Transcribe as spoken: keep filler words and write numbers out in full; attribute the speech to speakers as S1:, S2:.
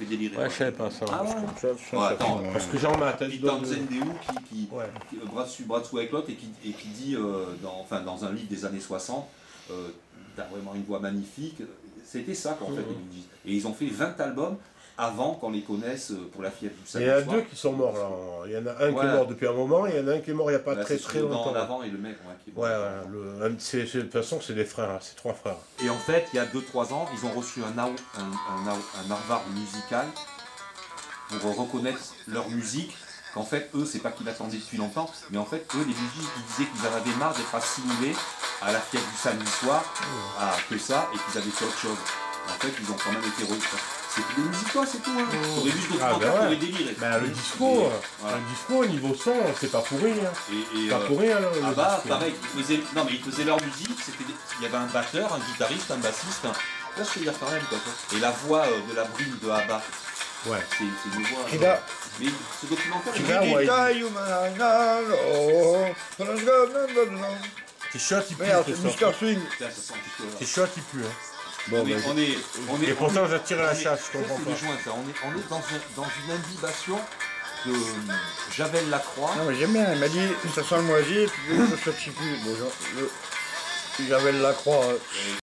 S1: délirer.
S2: Ouais, je savais pas ça.
S1: Ah ouais.
S2: Je- je- je-
S1: Ouais, attends,
S2: Parce que j'ai en maths.
S1: Puis t'as Nzendeu qui, qui,
S2: Ouais.
S1: qui euh, bras dessus, bras dessous avec l'autre et qui, et qui dit, euh, dans, enfin, dans un livre des années soixante, euh, t'as vraiment une voix magnifique. C'était ça qu'en fait,
S2: Mhm.
S1: ils nous disent. Et ils ont fait vingt albums avant qu'on les connaisse euh, pour la fièvre du
S2: Il
S1: samedi
S2: y en a
S1: soir.
S2: deux qui sont morts là. Il y en a un qui
S1: Voilà.
S2: est mort depuis un moment et il y en a un qui est mort il n'y a pas
S1: Là,
S2: très
S1: c'est
S2: très
S1: Slogan
S2: longtemps.
S1: en avant et le mec ouais, qui est mort.
S2: Ouais, ouais. Le, un- c'est- c'est- de toute façon, c'est des frères, hein, c'est trois frères.
S1: Et en fait, il y a deux trois ans, ils ont reçu un, Har- un, un, Har- un Harvard musical pour reconnaître leur musique. Qu'en fait, eux, c'est pas qu'ils l'attendaient depuis longtemps, mais en fait, eux, les musiciens, ils disaient qu'ils en avaient marre d'être assimilés à la fièvre du samedi soir, à que ça, et qu'ils avaient fait autre chose. En fait, ils ont quand même été re... C'est des musicaux, c'est tout. Hein. T'aurais vu ce
S2: Ah,
S1: documentaire,
S2: ben ouais.
S1: t'aurais déliré.
S2: Bah, le
S1: Et-
S2: discours,
S1: et- voilà.
S2: le discours, niveau son, c'est pas pourri. Hein.
S1: Et, et,
S2: Pas
S1: euh,
S2: pourri, hein, le
S1: ah
S2: le
S1: bah,
S2: discours.
S1: pareil, ils faisaient, non mais ils faisaient leur musique, c'était des- il y avait un batteur, un guitariste, un bassiste, un... Là, je veux dire quand même, quoi. Et la voix euh, de la brune de Abba,
S2: Ouais.
S1: c'est c'est une voix...
S3: Et
S1: euh,
S3: là,
S1: Mais ce documentaire,
S2: Tu
S1: il
S2: vas,
S1: est-
S2: ouais. C'est chouette, il pue.
S3: Merde,
S2: ce
S3: c'est
S2: soir.
S3: Mister Swing.
S1: Putain, ça sent un petit peu, là.
S2: C'est chouette, il pue. Hein.
S3: Bon,
S1: on, est,
S3: bah,
S1: on est, on est,
S2: Et pourtant,
S1: on est-
S2: j'ai tiré la
S1: on est-
S2: chasse, je
S1: ça,
S2: comprends
S1: c'est
S2: pas.
S1: des joints, ça. On est, on est dans, un- dans une imbibation de euh, Javel Lacroix.
S3: non, mais j'aime bien, il m'a dit, ça sent le moisi, et puis je ne sais plus. Bon, genre, le- j'avais la croix. euh,